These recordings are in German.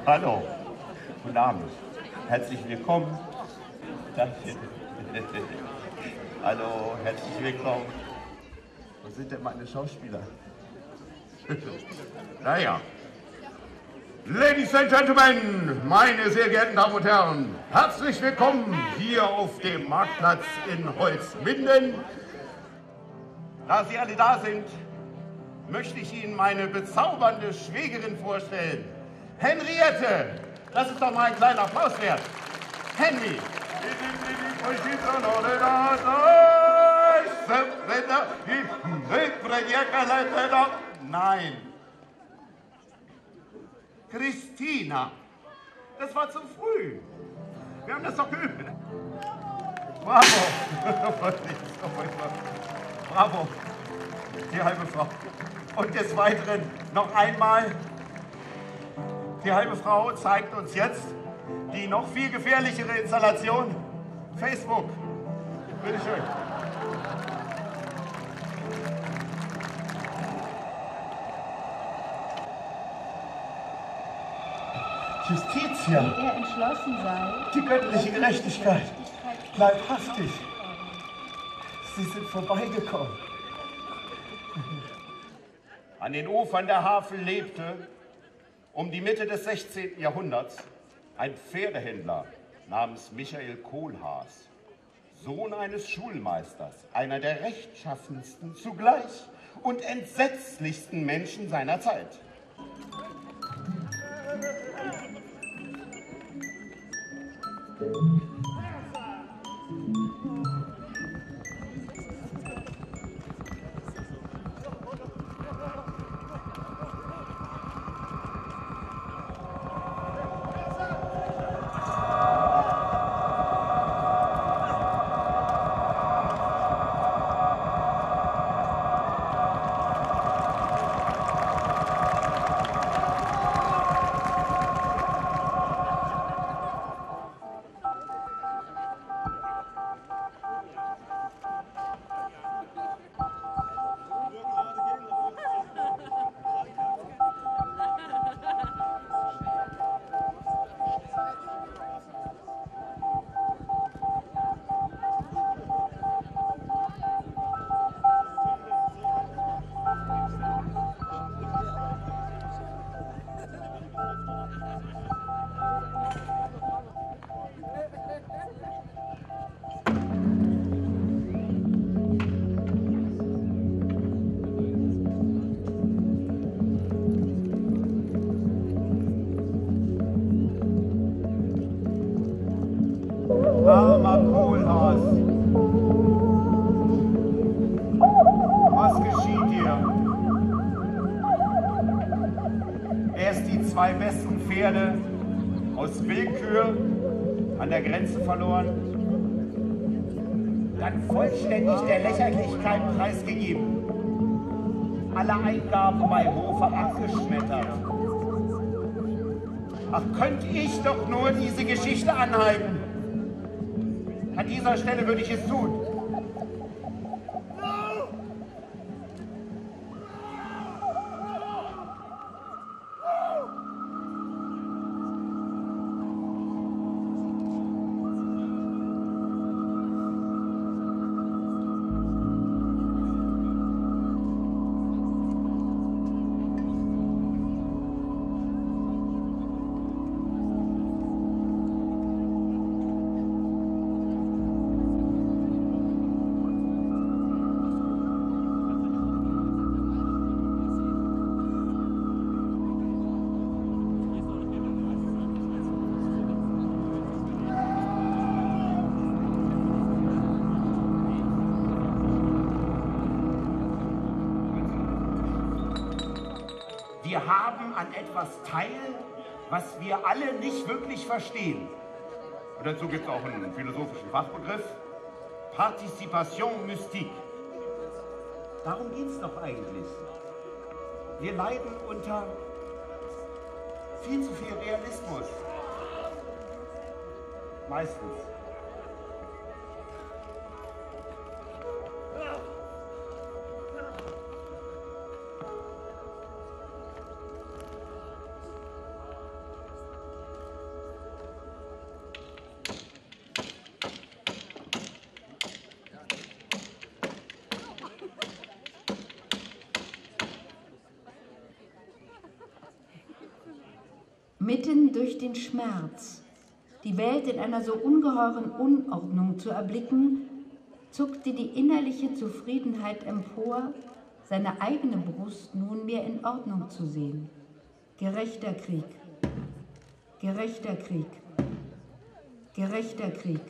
Hallo, guten Abend. Herzlich willkommen. Danke. Hallo, herzlich willkommen. Wo sind denn meine Schauspieler? Naja. Ladies and Gentlemen, meine sehr geehrten Damen und Herren, herzlich willkommen hier auf dem Marktplatz in Holzminden. Da Sie alle da sind, möchte ich Ihnen meine bezaubernde Schwägerin vorstellen. Henriette, das ist doch mal ein kleiner Applaus wert. Henry. Nein. Christina. Das war zu früh. Wir haben das doch geübt. Bravo. Bravo. Die halbe Frau. Und des Weiteren noch einmal. Die halbe Frau zeigt uns jetzt die noch viel gefährlichere Installation. Facebook. Bitte schön. Justitia. Wie er entschlossen sei. Die göttliche Gerechtigkeit. Leibhaftig. Sie sind vorbeigekommen. An den Ufern der Havel lebte um die Mitte des 16. Jahrhunderts ein Pferdehändler namens Michael Kohlhaas, Sohn eines Schulmeisters, einer der rechtschaffensten zugleich und entsetzlichsten Menschen seiner Zeit. Armer Kohlhaas, was geschieht dir? Erst die zwei besten Pferde aus Willkür an der Grenze verloren, dann vollständig der Lächerlichkeit preisgegeben, alle Eingaben bei Hofe abgeschmettert. Ach, könnte ich doch nur diese Geschichte anhalten. An dieser Stelle würde ich es tun. Wir haben an etwas teil, was wir alle nicht wirklich verstehen. Und dazu gibt es auch einen philosophischen Fachbegriff, Participation mystique. Darum geht es doch eigentlich. Wir leiden unter viel zu viel Realismus. Meistens. Mitten durch den Schmerz, die Welt in einer so ungeheuren Unordnung zu erblicken, zuckte die innerliche Zufriedenheit empor, seine eigene Brust nunmehr in Ordnung zu sehen. Gerechter Krieg, gerechter Krieg, gerechter Krieg.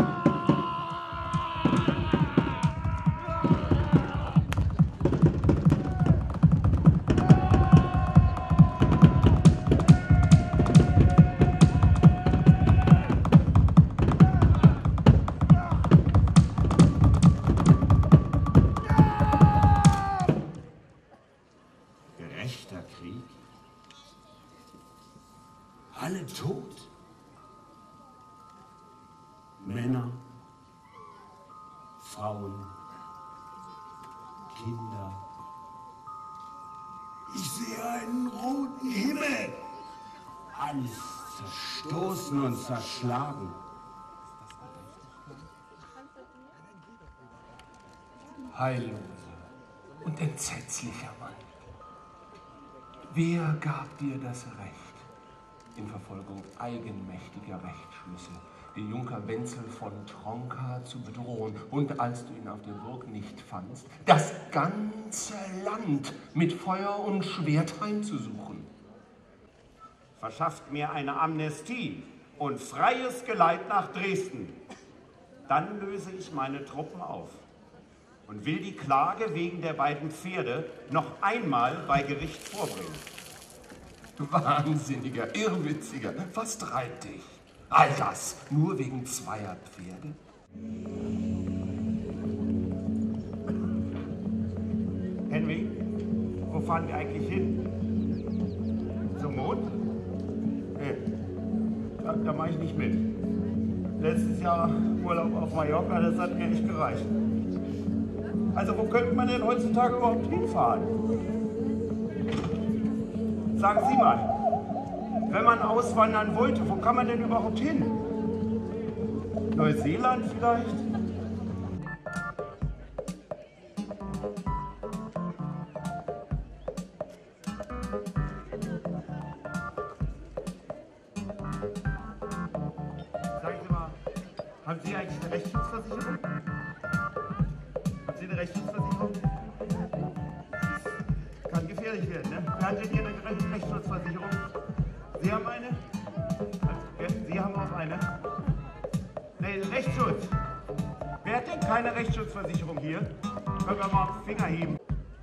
Gerechter Krieg? Alle tot? Männer, Frauen, Kinder. Ich sehe einen roten Himmel. Alles zerstoßen und zerschlagen. Heilloser und entsetzlicher Mann. Wer gab dir das Recht, in Verfolgung eigenmächtiger Rechtsschlüsse den Junker Wenzel von Tronka zu bedrohen und, als du ihn auf der Burg nicht fandst, das ganze Land mit Feuer und Schwert heimzusuchen? Verschafft mir eine Amnestie und freies Geleit nach Dresden. Dann löse ich meine Truppen auf und will die Klage wegen der beiden Pferde noch einmal bei Gericht vorbringen. Wahnsinniger, Irrwitziger, was treibt dich? All das nur wegen zweier Pferde? Henry, wo fahren wir eigentlich hin? Zum Mond? Nee, da mache ich nicht mit. Letztes Jahr Urlaub auf Mallorca, das hat mir nicht gereicht. Also wo könnte man denn heutzutage überhaupt hinfahren? Sagen Sie mal, wenn man auswandern wollte, wo kann man denn überhaupt hin? Neuseeland vielleicht? Sagen Sie mal, haben Sie eigentlich eine Rechtsschutzversicherung? Haben Sie eine Rechtsschutzversicherung? Kann gefährlich werden, ne? Wer hat denn hier eine Rechtsschutzversicherung? Sie haben eine? Sie haben auch eine? Nee, Rechtsschutz. Wer hat denn keine Rechtsschutzversicherung hier? Können wir mal auf den Finger heben.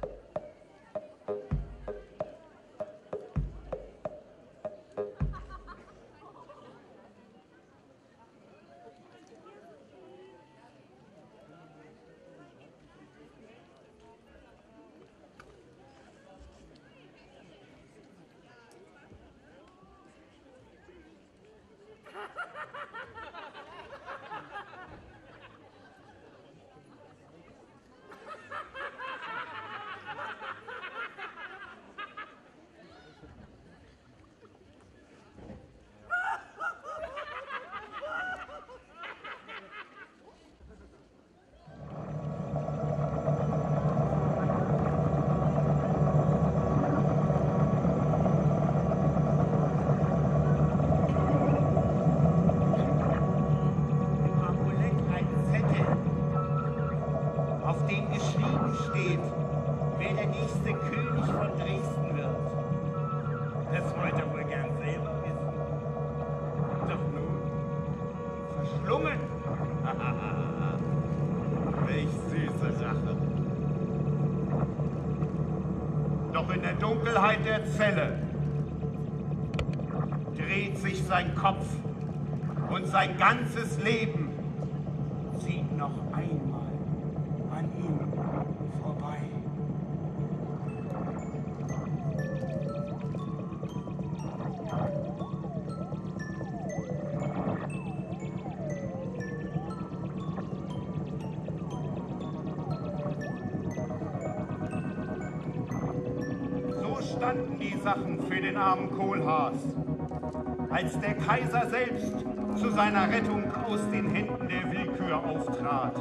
Auf dem geschrieben steht, wer der nächste König von Dresden wird. Das wollt ihr wohl gern selber wissen. Doch nun, verschlungen. Welch süße Sache. Doch in der Dunkelheit der Zelle dreht sich sein Kopf und sein ganzes Leben zieht noch einmal an ihm vorbei. So standen die Sachen für den armen Kohlhaas, als der Kaiser selbst zu seiner Rettung aus den Händen der Willkür auftrat.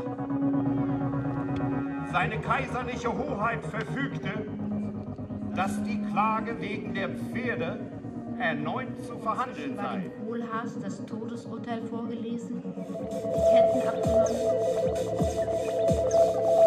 Seine kaiserliche Hoheit verfügte, dass die Klage wegen der Pferde erneut zu verhandeln War sei. dem Kohlhaas das Todesurteil vorgelesen, die Ketten abgenommen.